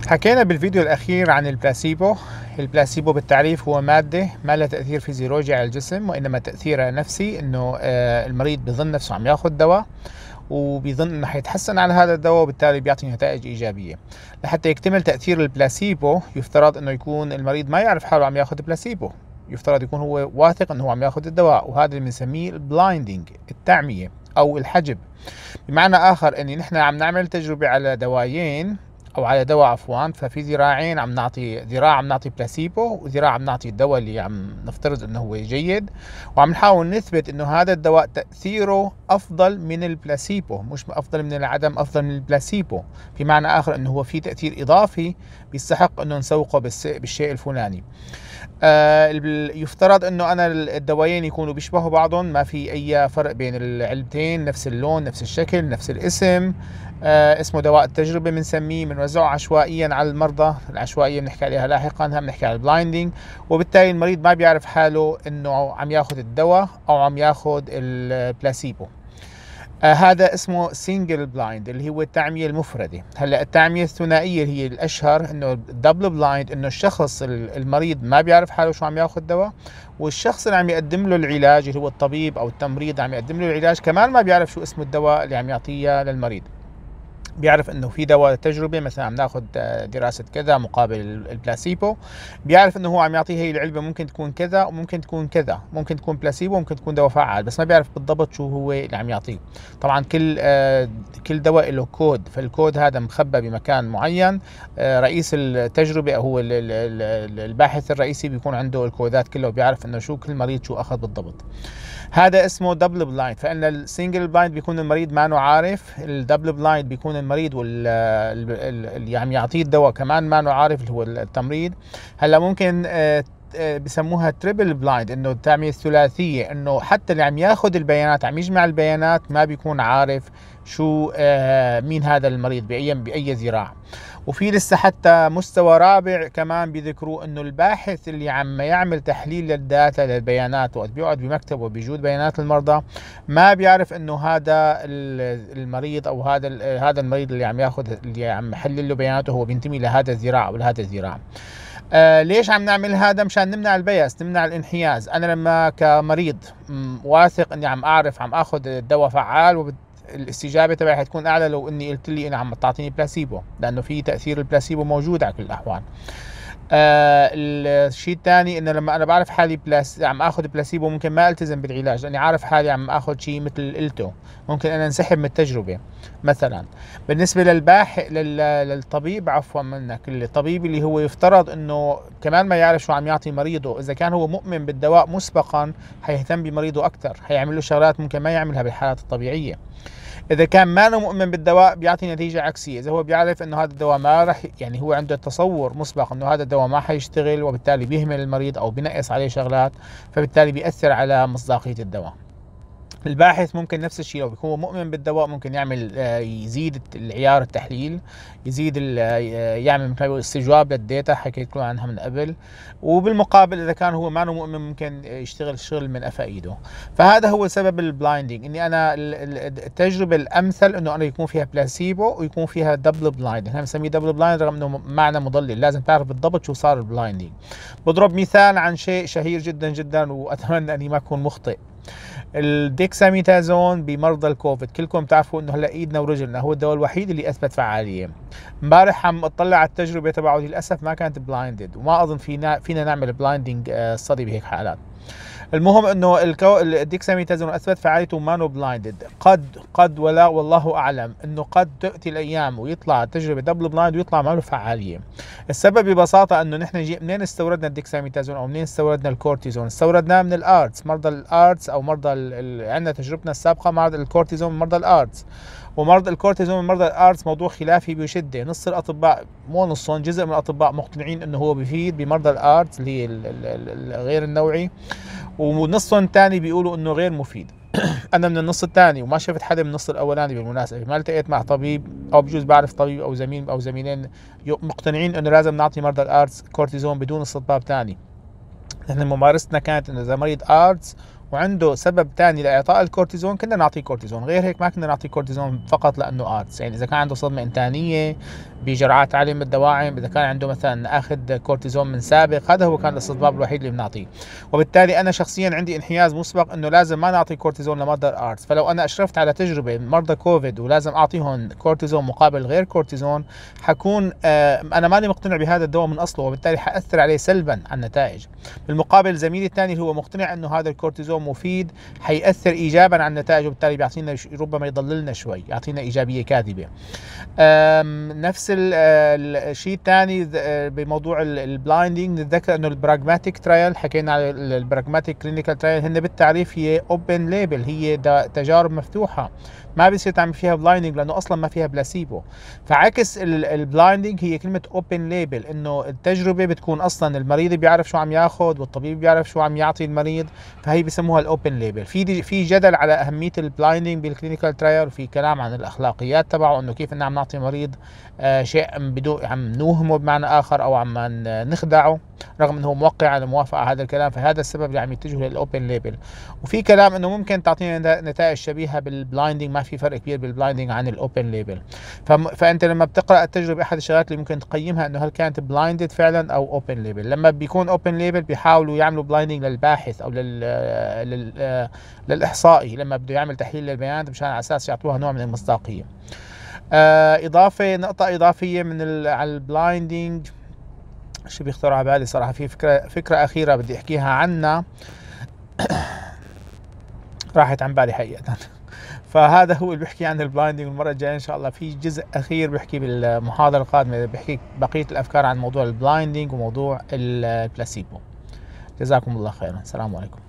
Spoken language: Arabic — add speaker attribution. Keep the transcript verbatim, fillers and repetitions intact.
Speaker 1: حكينا بالفيديو الأخير عن البلاسيبو. البلاسيبو بالتعريف هو مادة ما لها تأثير فيزيولوجي على الجسم، وإنما تأثيرها نفسي، إنه آه، المريض بظن نفسه عم ياخذ دواء وبيظن إنه حيتحسن على هذا الدواء، وبالتالي بيعطي نتائج إيجابية. لحتى يكتمل تأثير البلاسيبو يفترض إنه يكون المريض ما يعرف حاله عم ياخذ بلاسيبو، يفترض يكون هو واثق إنه هو عم ياخذ الدواء، وهذا اللي بنسميه البلايندينج، التعمية أو الحجب. بمعنى آخر إن نحن عم نعمل تجربة على دوايين او على دواء عفوا، ففي ذراعين عم نعطي ذراع عم نعطي بلاسيبو، وذراع عم نعطي الدواء اللي عم نفترض انه هو جيد، وعم نحاول نثبت انه هذا الدواء تأثيره افضل من البلاسيبو، مش افضل من العدم، افضل من البلاسيبو. بمعنى اخر انه هو في تأثير اضافي بيستحق انه نسوقه بالشيء الفلاني. آه يفترض انه انا الدوايين يكونوا بيشبهوا بعضهم، ما في اي فرق بين العلبتين، نفس اللون نفس الشكل نفس الاسم. آه اسمه دواء التجربة، بنسميه بنوزعه عشوائيا على المرضى. العشوائية بنحكي عليها لاحقا، هم بنحكي على البلايندينج، وبالتالي المريض ما بيعرف حاله انه عم ياخذ الدواء او عم ياخذ البلاسيبو. آه هذا اسمه سينجل بلايند، اللي هو التعمية المفردة. هلا التعمية الثنائية اللي هي الأشهر، إنه دبل بلايند، إنه الشخص المريض ما بيعرف حاله شو عم ياخذ دواء، والشخص اللي عم يقدم له العلاج اللي هو الطبيب أو التمريض عم يقدم له العلاج كمان ما بيعرف شو اسم الدواء اللي عم يعطيه للمريض. بيعرف انه في دواء تجربه، مثلا عم ناخذ دراسه كذا مقابل البلاسيبو، بيعرف انه هو عم يعطيه هي العلبه ممكن تكون كذا وممكن تكون كذا، ممكن تكون بلاسيبو وممكن تكون دواء فعال، بس ما بيعرف بالضبط شو هو اللي عم يعطيه. طبعا كل آه كل دواء له كود، فالكود هذا مخبى بمكان معين. آه رئيس التجربه او هو الباحث الرئيسي بيكون عنده الكودات كله، وبيعرف انه شو كل مريض شو اخذ بالضبط. هذا اسمه دبل بلايند. فإن السنجل بلايند بيكون المريض ما انه عارف، الدبل بلايند بيكون المريض واللي عم يعطيه الدواء كمان ما انه عارف، اللي هو التمريض. هلا ممكن آه بسموها تريبل بلايند، انه التعمية الثلاثية، انه حتى اللي عم ياخذ البيانات عم يجمع البيانات ما بيكون عارف شو آه مين هذا المريض بأي بأي ذراع. وفي لسه حتى مستوى رابع كمان بيذكروا، انه الباحث اللي عم يعمل تحليل للداتا للبيانات، وقت بيقعد بمكتبه وبيجود بيانات المرضى، ما بيعرف انه هذا المريض او هذا هذا المريض اللي عم ياخذ اللي عم يحلل له بياناته هو بينتمي لهذا الذراع او لهذا الذراع. آه ليش عم نعمل هذا؟ مشان نمنع البياس، نمنع الانحياز. انا لما كمريض واثق اني عم اعرف عم اخذ الدواء فعال، وبت الاستجابه تبعي حتكون اعلى لو اني قلت لي انا عم تعطيني بلاسيبو، لانه في تاثير البلاسيبو موجود على كل الاحوال. آه الشيء الثاني، انه لما انا بعرف حالي بلاس عم اخذ بلاسيبو ممكن ما التزم بالعلاج، لاني عارف حالي عم اخذ شيء مثل الالتو، ممكن انا انسحب من التجربه مثلا. بالنسبه للباحث للطبيب عفوا منك، الطبيب اللي هو يفترض انه كمان ما يعرف شو عم يعطي مريضه، اذا كان هو مؤمن بالدواء مسبقا حيهتم بمريضه اكثر، حيعمل له شغلات ممكن ما يعملها بالحالات الطبيعيه. اذا كان ما مؤمن بالدواء بيعطي نتيجه عكسيه، اذا هو بيعرف انه هذا الدواء ما راح، يعني هو عنده تصور مسبق انه هذا الدواء ما حيشتغل، وبالتالي بيهمل المريض او بينقص عليه شغلات، فبالتالي بيأثر على مصداقيه الدواء. الباحث ممكن نفس الشيء، لو بيكون مؤمن بالدواء ممكن يعمل يزيد العيار التحليل، يزيد يعمل مثل استجواب للداتا حكيت لكم عنها من قبل. وبالمقابل اذا كان هو ما مؤمن ممكن يشتغل الشغل من قفا ايده. فهذا هو سبب البلايندينج، اني انا التجربه الامثل انه انا يكون فيها بلاسيبو ويكون فيها دبل بلايند. احنا بنسميه دبل بلايند رغم انه معنى مضلل، لازم تعرف بالضبط شو صار البلايندينج. بضرب مثال عن شيء شهير جدا جدا، واتمنى اني ما اكون مخطئ. الديكساميثازون بمرضى الكوفيد، كلكم تعرفوا انه هلا ايدنا ورجلنا هو الدواء الوحيد اللي اثبت فعاليه. امبارح عم اطلع على التجربه تبعه، للاسف ما كانت بلايندد، وما اظن فينا فينا نعمل بلايندنج ستدي بهيك حالات. المهم انه الديكساميثازون اثبت فعاليته مانو بلايندد. قد قد ولا والله اعلم انه قد تاتي الايام ويطلع التجربه دبل بلايند ويطلع ما له فعاليه. السبب ببساطه انه نحن جي منين استوردنا الديكساميثازون او منين استوردنا الكورتيزون؟ استوردناه من الارتس، مرضى الارتس او مرضى عندنا تجربتنا السابقه مع الكورتيزون من مرضى الارتس. ومرضى الكورتيزون من مرضى الارتس موضوع خلافي بشده، نص الاطباء مو نصهم، جزء من الاطباء مقتنعين انه هو بيفيد بمرضى الارتس اللي هي غير النوعي، ونصهم الثاني بيقولوا انه غير مفيد. انا من النص الثاني، وما شفت حدا من النص الاولاني بالمناسبه، ما التقيت مع طبيب او بجوز بعرف طبيب او زميل او زميلين مقتنعين انه لازم نعطي مرضى الارتس كورتيزون بدون استطباب ثاني. نحن ممارستنا كانت انه اذا مريض ارتس وعنده سبب ثاني لاعطاء الكورتيزون كنا نعطيه كورتيزون، غير هيك ما كنا نعطيه كورتيزون فقط لانه ارتس. يعني اذا كان عنده صدمه انتانيه بجرعات عاليه من الدواعم، اذا كان عنده مثلا اخذ كورتيزون من سابق، هذا هو كان الاستطباب الوحيد اللي بنعطيه. وبالتالي انا شخصيا عندي انحياز مسبق انه لازم ما نعطي كورتيزون لمرضى الارتس. فلو انا اشرفت على تجربه مرضى كوفيد ولازم اعطيهم كورتيزون مقابل غير كورتيزون، حكون آه انا ماني مقتنع بهذا الدواء من اصله، وبالتالي حاثر عليه سلبا على النتائج. بالمقابل زميلي الثاني اللي هو مقتنع انه هذا الكورتيزون مفيد حيأثر ايجابا على النتائج، وبالتالي بيعطينا ربما يضللنا شوي، يعطينا ايجابيه كاذبه. نفس الشيء الثاني بموضوع البلايندينج، نتذكر انه البراغماتيك ترايل، حكينا على البراغماتيك كلينيكال ترايل، هن بالتعريف هي اوبن ليبل، هي تجارب مفتوحه، ما بيصير تعمل فيها بلايندينج لانه اصلا ما فيها بلاسيبو. فعكس البلايندينج هي كلمه اوبن ليبل، انه التجربه بتكون اصلا المريض بيعرف شو عم ياخذ والطبيب بيعرف شو عم يعطي المريض، فهي بسموها الاوبن ليبل. في في جدل على اهميه البلايندينج بالكلينيكال ترايل، وفي كلام عن الاخلاقيات تبعه، انه كيف ان عم نعطي مريض آه شيء بدون عم نوهمه بمعنى اخر او عم نخدعه، رغم انه موقع على موافقه على هذا الكلام. فهذا السبب اللي عم يتجهوا للاوبن ليبل. وفي كلام انه ممكن تعطينا نتائج شبيهه بالبلايندينج، ما في فرق كبير بالبلايندينج عن الاوبن ليبل. فانت لما بتقرا التجربه، احد الشغلات اللي ممكن تقيمها انه هل كانت بلايندد فعلا او اوبن ليبل. لما بيكون اوبن ليبل بيحاولوا يعملوا بلايندينج للباحث او لل, لل... للاحصائي لما بده يعمل تحليل للبيانات، مشان على اساس يعطوها نوع من المصداقيه. آه اضافه نقطه اضافيه من ال... على البلايندينج، شو بيخطر على بالي صراحه، في فكره فكره اخيره بدي احكيها عنها راحت عن بالي حقيقه. فهذا هو اللي بحكي عن البلايندينج. المره الجايه ان شاء الله في جزء اخير بحكي بالمحاضره القادمه، بحكي بقيه الافكار عن موضوع البلايندينج وموضوع البلاسيبو. جزاكم الله خيرا، السلام عليكم.